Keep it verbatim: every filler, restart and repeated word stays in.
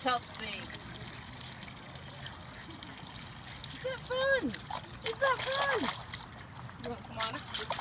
Topsy. Is that fun? Is that fun? You want to come on?